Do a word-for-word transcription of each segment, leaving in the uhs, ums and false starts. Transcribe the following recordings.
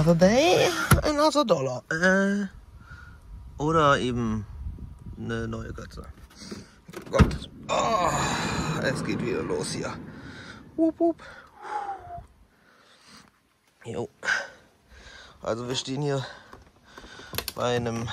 Another day, another dollar. Äh, oder eben eine neue Götze. Gott. Oh, es geht wieder los hier. Wup, wup. Jo. Also wir stehen hier bei einem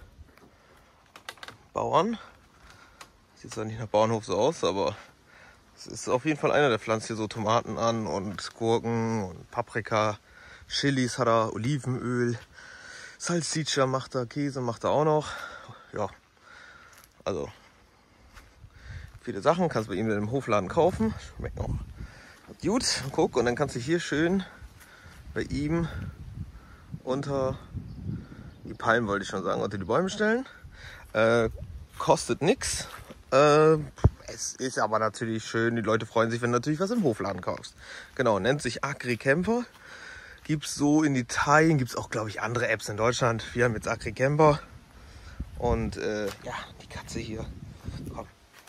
Bauern. Sieht zwar nicht nach Bauernhof so aus, aber es ist auf jeden Fall einer, der pflanzt hier so Tomaten an und Gurken und Paprika, Chilis hat er, Olivenöl, Salsiccia macht er, Käse macht er auch noch. Ja, also viele Sachen kannst du bei ihm im Hofladen kaufen. Schmecken auch gut. Guck, und dann kannst du hier schön bei ihm unter die Palmen, wollte ich schon sagen, unter die Bäume stellen. Äh, kostet nichts. Äh, es ist aber natürlich schön, die Leute freuen sich, wenn du natürlich was im Hofladen kaufst. Genau, nennt sich AgriCamper. Gibt es so in Italien, gibt es auch, glaube ich, andere Apps in Deutschland. Wir haben jetzt AgriCamper. Und äh, ja, die Katze hier, komm.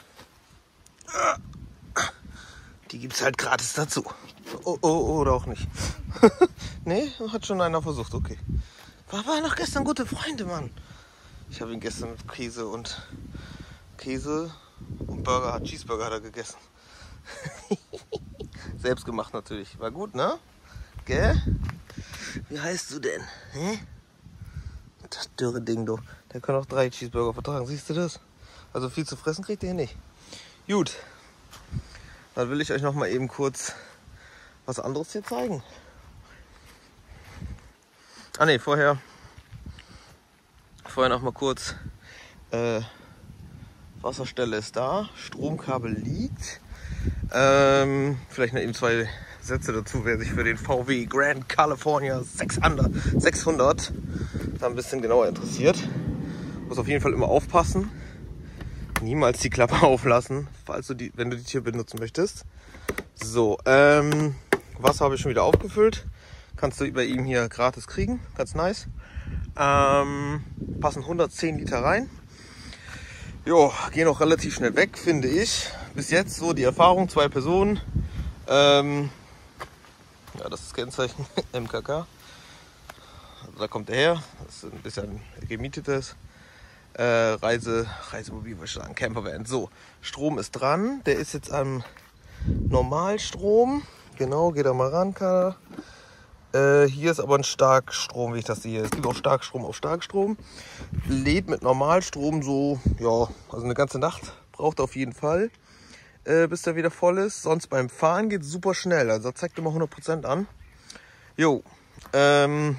Die gibt es halt gratis dazu. Oh, oh, oh, oder auch nicht. Nee, hat schon einer versucht, okay. War aber noch gestern gute Freunde, Mann. Ich habe ihn gestern mit Käse und Käse und Burger, Cheeseburger hat er gegessen. Selbst gemacht natürlich. War gut, ne? Gell? Wie heißt du denn? Hä? Das dürre Ding, du. Der kann auch drei Cheeseburger vertragen. Siehst du das? Also viel zu fressen kriegt der nicht. Gut. Dann will ich euch noch mal eben kurz was anderes hier zeigen. Ah ne, vorher vorher noch mal kurz äh, Wasserstelle ist da, Stromkabel liegt. Ähm, vielleicht noch eben zwei Sätze dazu, wer sich für den V W Grand California sechshundert da ein bisschen genauer interessiert. Muss auf jeden Fall immer aufpassen. Niemals die Klappe auflassen, falls du die, wenn du die Tür benutzen möchtest. So, ähm, Wasser habe ich schon wieder aufgefüllt. Kannst du bei ihm hier gratis kriegen, ganz nice. Ähm, passen hundertzehn Liter rein. Jo, gehen auch relativ schnell weg, finde ich. Bis jetzt so die Erfahrung, zwei Personen. Ähm, ja, das ist das Kennzeichen M K K. Also da kommt er her. Das ist ein bisschen gemietetes äh, Reise, Reisemobil, würde ich sagen, Campervan. So, Strom ist dran. Der ist jetzt am Normalstrom. Genau, geht da mal ran, kann er. Äh, hier ist aber ein Starkstrom, wie ich das sehe. Es gibt auch Starkstrom auf Starkstrom. Lädt mit Normalstrom so, ja, also eine ganze Nacht braucht er auf jeden Fall, äh, bis der wieder voll ist. Sonst beim Fahren geht es super schnell. Also zeigt immer hundert Prozent an. Jo, ähm,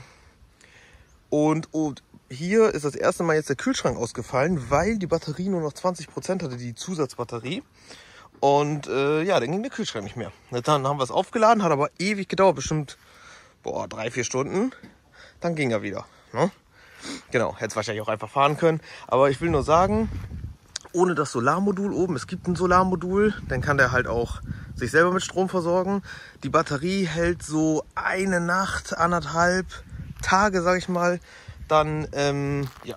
und, und hier ist das erste Mal jetzt der Kühlschrank ausgefallen, weil die Batterie nur noch zwanzig Prozent hatte, die Zusatzbatterie. Und äh, ja, dann ging der Kühlschrank nicht mehr. Dann haben wir es aufgeladen, hat aber ewig gedauert, bestimmt boah, drei, vier Stunden. Dann ging er wieder. Ne? Genau, hätte es wahrscheinlich auch einfach fahren können. Aber ich will nur sagen, ohne das Solarmodul oben, es gibt ein Solarmodul, dann kann der halt auch sich selber mit Strom versorgen. Die Batterie hält so eine Nacht, anderthalb Tage, sag ich mal. Dann ähm, ja,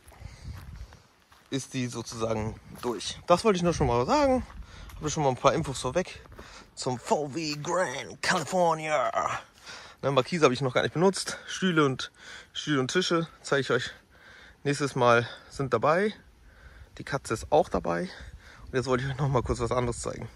ist die sozusagen durch. Das wollte ich nur schon mal sagen. Habe schon mal ein paar Infos vorweg zum V W Grand California. Ne, Markise habe ich noch gar nicht benutzt. Stühle und, Stühle und Tische zeige ich euch nächstes Mal sind dabei. Die Katze ist auch dabei. Und jetzt wollte ich euch noch mal kurz was anderes zeigen.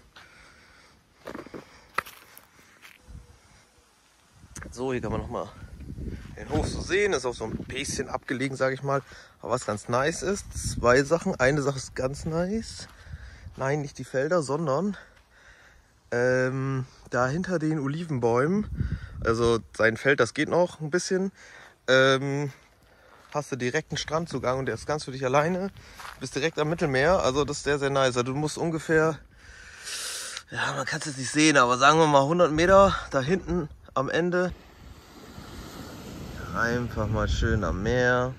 So, hier kann man noch mal den Hof so sehen. Ist auch so ein bisschen abgelegen, sage ich mal. Aber was ganz nice ist, zwei Sachen. Eine Sache ist ganz nice. Nein, nicht die Felder, sondern ähm, da hinter den Olivenbäumen, also sein Feld, das geht noch ein bisschen, ähm, hast du direkt einen Strandzugang und der ist ganz für dich alleine, bist direkt am Mittelmeer, also das ist sehr, sehr nice. Also du musst ungefähr, ja, man kann es jetzt nicht sehen, aber sagen wir mal hundert Meter da hinten am Ende, einfach mal schön am Meer.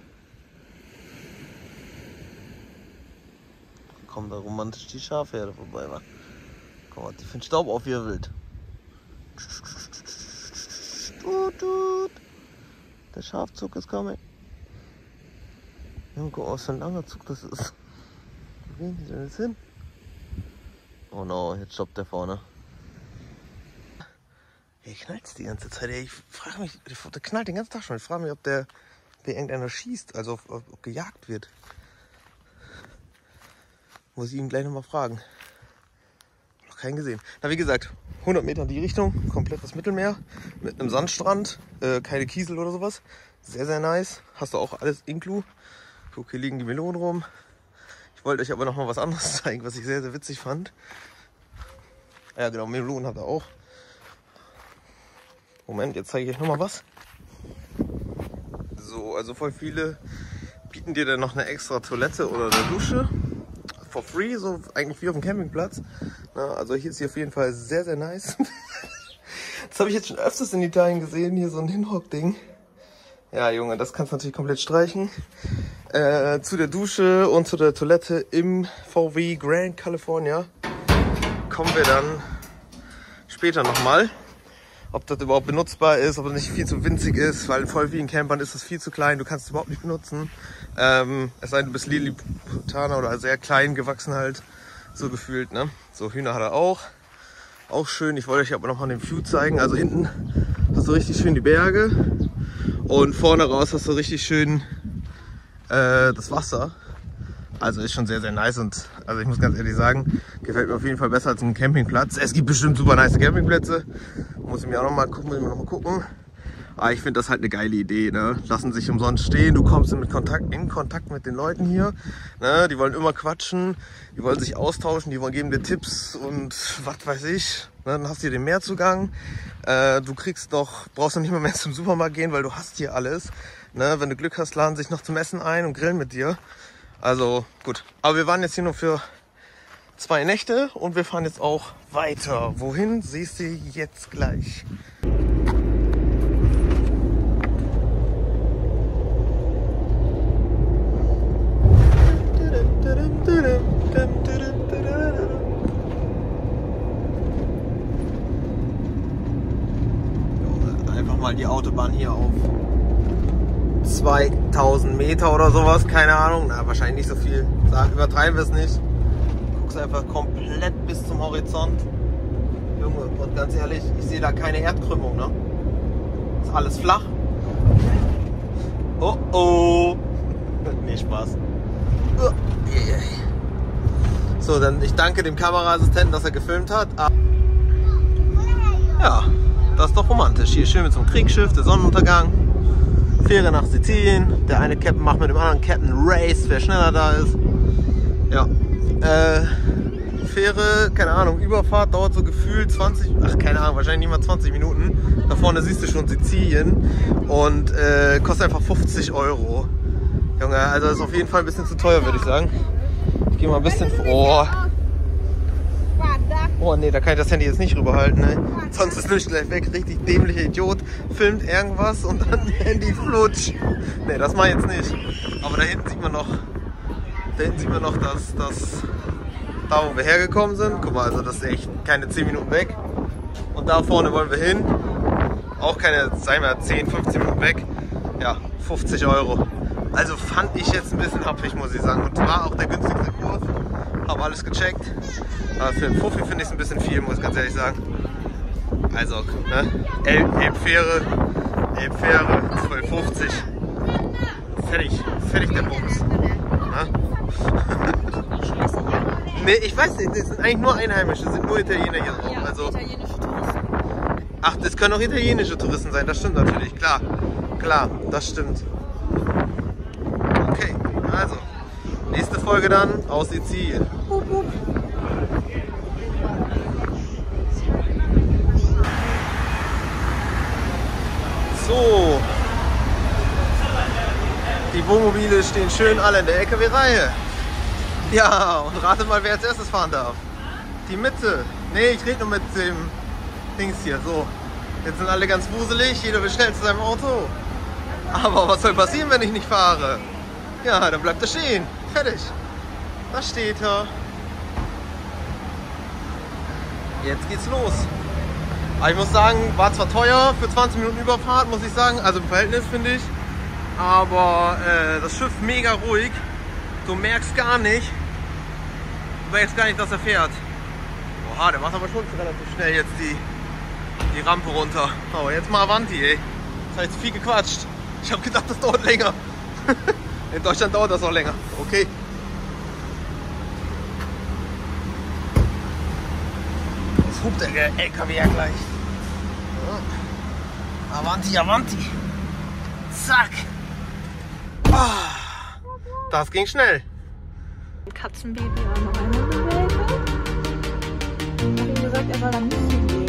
Kommen da romantisch die Schafherde vorbei, wa? Guck mal, die finden Staub auf wie wild. Der Schafzug ist coming. Ja, guck mal, was für ein langer Zug das ist. Wo gehen die denn jetzt hin? Oh no, jetzt stoppt der vorne. Hier knallt die ganze Zeit. Ich frage mich, der knallt den ganzen Tag schon. Ich frage mich, ob der, der irgendeiner schießt, also ob, ob, ob gejagt wird. Muss ich ihn gleich nochmal fragen. Noch keinen gesehen. Na, wie gesagt, hundert Meter in die Richtung, komplettes Mittelmeer mit einem Sandstrand, äh, keine Kiesel oder sowas. Sehr, sehr nice. Hast du auch alles inklu. Guck, hier liegen die Melonen rum. Ich wollte euch aber noch mal was anderes zeigen, was ich sehr, sehr witzig fand. Ja, genau, Melonen hat er auch. Moment, jetzt zeige ich euch noch mal was. So, also voll viele bieten dir dann noch eine extra Toilette oder eine Dusche. For free, so eigentlich wie auf dem Campingplatz. Na, also hier ist sie auf jeden Fall sehr, sehr nice. Das habe ich jetzt schon öfters in Italien gesehen, hier so ein Hinhock-Ding. Ja, Junge, das kannst du natürlich komplett streichen. Äh, zu der Dusche und zu der Toilette im V W Grand California kommen wir dann später nochmal. Ob das überhaupt benutzbar ist, ob es nicht viel zu winzig ist, weil voll wie in Campern ist es viel zu klein, du kannst es überhaupt nicht benutzen. Ähm, es sei denn, du bist Lilliputaner oder sehr klein gewachsen halt, so gefühlt, ne? So, Hühner hat er auch. Auch schön, ich wollte euch aber noch mal den View zeigen. Also hinten hast du richtig schön die Berge und vorne raus hast du richtig schön äh, das Wasser. Also ist schon sehr, sehr nice und also ich muss ganz ehrlich sagen, gefällt mir auf jeden Fall besser als ein Campingplatz. Es gibt bestimmt super nice Campingplätze. Muss ich mir auch noch mal gucken, muss ich mir noch mal gucken. Aber ich finde das halt eine geile Idee, ne? Lassen sich umsonst stehen, du kommst in Kontakt, in Kontakt mit den Leuten hier. Ne? Die wollen immer quatschen, die wollen sich austauschen, die wollen geben dir Tipps und was weiß ich. Ne? Dann hast du hier den Meerzugang. Äh, du kriegst doch, brauchst du nicht mehr, mehr zum Supermarkt gehen, weil du hast hier alles. Ne? Wenn du Glück hast, laden sich noch zum Essen ein und grillen mit dir. Also gut, aber wir waren jetzt hier nur für zwei Nächte und wir fahren jetzt auch weiter. Wohin, siehst du jetzt gleich. Einfach mal die Autobahn hier auf zweitausend Meter oder sowas, keine Ahnung, na wahrscheinlich nicht so viel, Sag, übertreiben wir es nicht. Guckst einfach komplett bis zum Horizont. Junge, und ganz ehrlich, ich sehe da keine Erdkrümmung, ne? Ist alles flach. Oh oh. Nee, Spaß. So, dann ich danke dem Kameraassistenten, dass er gefilmt hat. Ja, das ist doch romantisch. Hier schön mit so einem Kriegsschiff, der Sonnenuntergang. Fähre nach Sizilien. Der eine Captain macht mit dem anderen Captain Race, wer schneller da ist. Ja. Äh, Fähre, keine Ahnung, Überfahrt dauert so gefühlt zwanzig, ach keine Ahnung, wahrscheinlich nicht mal zwanzig Minuten. Da vorne siehst du schon Sizilien und äh, kostet einfach fünfzig Euro. Junge, also das ist auf jeden Fall ein bisschen zu teuer, würde ich sagen. Ich gehe mal ein bisschen vor. Oh. Oh nee, da kann ich das Handy jetzt nicht rüberhalten, ne? Sonst ist nicht gleich weg. Richtig dämlicher Idiot. Filmt irgendwas und dann Handy flutsch. Ne, das mache ich jetzt nicht. Aber da hinten sieht man noch, da hinten sieht man noch, dass das da, wo wir hergekommen sind. Guck mal, also das ist echt keine zehn Minuten weg. Und da vorne wollen wir hin. Auch keine, sagen wir, zehn, fünfzehn Minuten weg. Ja, fünfzig Euro. Also fand ich jetzt ein bisschen happig, muss ich sagen. Und war auch der günstigste Kurs. Habe alles gecheckt. Aber für einen Fuffi finde ich es ein bisschen viel, muss ich ganz ehrlich sagen. Also, ne? Elbfähre, Elbfähre, zwölf fünfzig. Fertig, fertig der Bums. Ne? Nee, ich weiß nicht, das sind eigentlich nur Einheimische, das sind nur Italiener hier drauf. Also, italienische Touristen. Ach, das können auch italienische Touristen sein, das stimmt natürlich, klar. Klar, das stimmt. Okay, also, nächste Folge dann aus Sizilien. Hup, hup. So, die Wohnmobile stehen schön alle in der L K W-Reihe. Ja, und rate mal, wer als erstes fahren darf. Die Mitte. Nee, ich rede nur mit dem Dings hier. So, jetzt sind alle ganz wuselig, jeder bestellt zu seinem Auto. Aber was soll passieren, wenn ich nicht fahre? Ja, dann bleibt er stehen. Fertig. Da steht er. Jetzt geht's los. Aber ich muss sagen, war zwar teuer für zwanzig Minuten Überfahrt, muss ich sagen, also im Verhältnis finde ich. Aber äh, das Schiff mega ruhig. Du merkst gar nicht, du merkst gar nicht, dass er fährt. Oha, der macht aber schon relativ schnell jetzt die die Rampe runter. Aber jetzt mal Avanti, ey. Das heißt viel gequatscht. Ich habe gedacht, das dauert länger. In Deutschland dauert das auch länger. Okay. Jetzt hupt der L K W ja gleich. Ja. Avanti, Avanti. Zack. Ah, das ging schnell. Katzenbaby war noch einmal gewählt. Ich habe ihm gesagt, er soll dann nicht